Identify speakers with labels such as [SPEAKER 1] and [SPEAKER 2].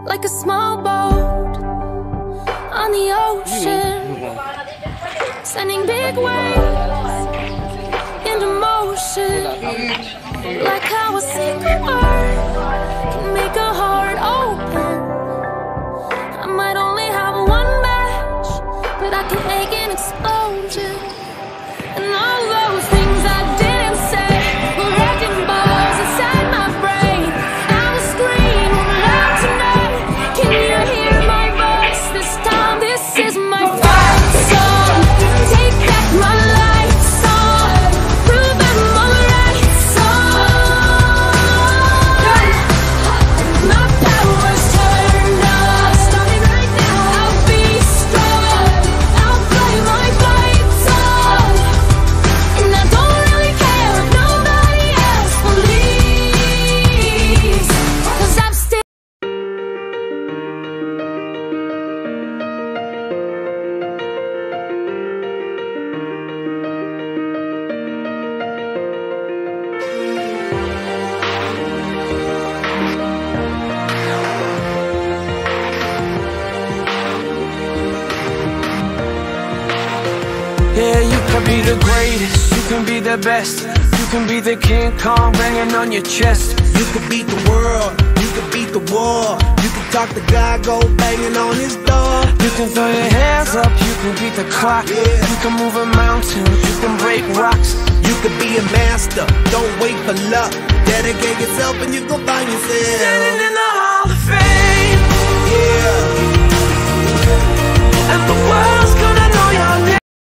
[SPEAKER 1] like a small boat on the ocean, sending big waves into motion, like how a single word can make a heart open. I might only have one match, but I can make an explosion. And all those things I didn't say were wrecking balls inside my brain. I will scream loud tonight. Can you hear my voice this time? This is my fight song. Take back my life song. Prove I'm alright song. My power's turned up. Starting right now. I'll be strong. I'll play my fight song. And I don't really care if nobody else believes, 'cause I'm still.
[SPEAKER 2] Yeah, you can be the greatest, you can be the best, you can be the King Kong banging on your chest.
[SPEAKER 3] You could beat the world, you could beat the war. You could talk to God, go banging on his door.
[SPEAKER 2] You can throw your hands up, you can beat the clock. You can move a mountain, you can break rocks.
[SPEAKER 3] You could be a master, don't wait for luck. Dedicate yourself and you go find yourself.
[SPEAKER 2] Standing in the